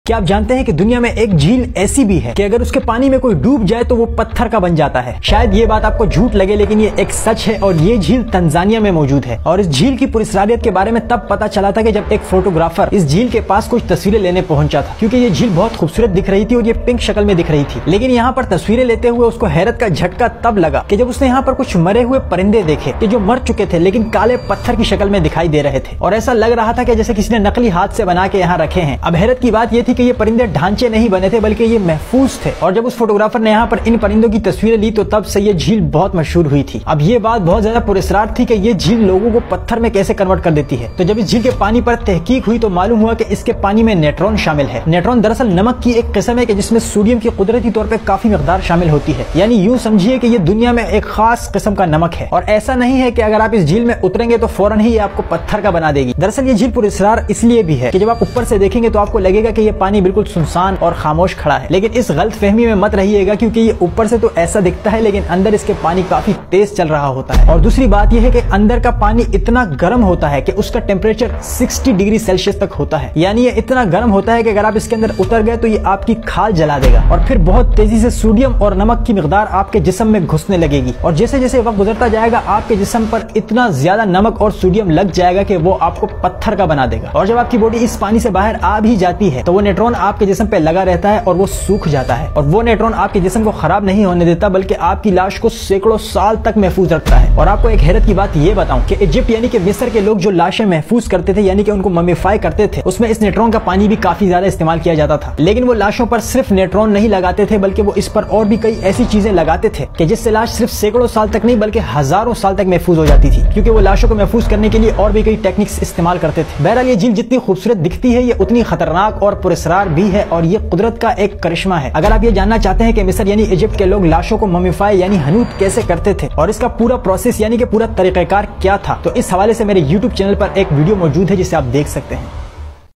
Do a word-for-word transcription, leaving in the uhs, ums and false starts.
क्या आप जानते हैं कि दुनिया में एक झील ऐसी भी है कि अगर उसके पानी में कोई डूब जाए तो वो पत्थर का बन जाता है। शायद ये बात आपको झूठ लगे, लेकिन ये एक सच है और ये झील तंजानिया में मौजूद है। और इस झील की पुरस्कारियत के बारे में तब पता चला था कि जब एक फोटोग्राफर इस झील के पास कुछ तस्वीरें लेने पहुंचा था, क्योंकि ये झील बहुत खूबसूरत दिख रही थी और ये पिंक शक्ल में दिख रही थी। लेकिन यहाँ पर तस्वीरें लेते हुए उसको हैरत का झटका तब लगा कि जब उसने यहाँ पर कुछ मरे हुए परिंदे देखे कि जो मर चुके थे लेकिन काले पत्थर की शक्ल में दिखाई दे रहे थे, और ऐसा लग रहा था कि जैसे किसी ने नकली हाथ से बना के यहाँ रखे हैं। अब हैरत की बात यह थी कि ये परिंदे ढांचे नहीं बने थे बल्कि ये महफूज थे। और जब उस फोटोग्राफर ने यहाँ पर इन परिंदों की तस्वीरें ली तो तब से ये झील बहुत मशहूर हुई थी। अब ये बात बहुत ज्यादा पुरस्कार थी कि ये झील लोगों को पत्थर में कैसे कन्वर्ट कर देती है। तो जब इस झील के पानी पर तहकीक हुई तो मालूम हुआ कि इसके पानी में नेट्रॉन शामिल है। नेट्रॉन दरअसल नमक की एक किस्म है कि जिसमें सोडियम की कुदरती तौर पर काफी मिकदार शामिल होती है। यानी यूं समझिए कि ये दुनिया में एक खास किस्म का नमक है। और ऐसा नहीं है कि अगर आप इस झील में उतरेंगे तो फौरन ही ये आपको पत्थर का बना देगी। दरअसल ये झील पुरस्कार इसलिए भी है कि जब आप ऊपर से देखेंगे तो आपको लगेगा कि ये पानी बिल्कुल सुनसान और खामोश खड़ा है। लेकिन इस गलत फहमी में मत रहिएगा, क्योंकि ये ऊपर से तो ऐसा दिखता है लेकिन अंदर इसके पानी काफी तेज चल रहा होता है। और दूसरी बात यह है कि अंदर का पानी इतना गर्म होता है कि उसका टेम्परेचर साठ डिग्री सेल्सियस तक होता है। यानी ये इतना गर्म होता है कि अगर आप इसके अंदर उतर गए तो ये आपकी खाल जला देगा और फिर बहुत तेजी से सोडियम और नमक की मिकदार आपके जिस्म में घुसने लगेगी। और जैसे जैसे वक्त गुजरता जाएगा आपके जिस्म पर इतना ज्यादा नमक और सोडियम लग जाएगा कि वो आपको पत्थर का बना देगा। और जब आपकी बॉडी इस पानी से बाहर आ भी जाती है तो वो न्यूट्रॉन आपके जिस्म पे लगा रहता है और वो सूख जाता है। और वो न्यूट्रॉन आपके जिस्म को खराब नहीं होने देता बल्कि आपकी लाश को सैकड़ों साल तक महफूज रखता है। और आपको एक हैरत की बात ये बताऊं कि इजिप्ट यानी कि मिस्र के लोग जो लाशें महफूज करते थे यानी कि उनको ममीफाई करते थे, उसमें इस न्यूट्रॉन का पानी भी काफी ज्यादा इस्तेमाल किया जाता था। लेकिन वो लाशों पर सिर्फ न्यूट्रॉन नहीं लगाते थे बल्कि वो इस पर और भी कई ऐसी चीजें लगाते थे कि जिससे लाश सिर्फ सैकड़ों साल तक नहीं बल्कि हजारों साल तक महफूज हो जाती थी, क्योंकि वो लाशों को महफूज करने के लिए और भी कई टेक्निक्स इस्तेमाल करते थे। बहरहाल ये झील जितनी खूबसूरत दिखती है ये उतनी खतरनाक और पुरस्कार भी है और ये कुदरत का एक करिश्मा है। अगर आप ये जानना चाहते हैं कि मिस्र यानी इजिप्ट के लोग लाशों को ममीफाई यानी हनूत कैसे करते थे और इसका पूरा प्रोसेस यानी कि पूरा तरीकाकार क्या था, तो इस हवाले से मेरे यूट्यूब चैनल पर एक वीडियो मौजूद है जिसे आप देख सकते हैं।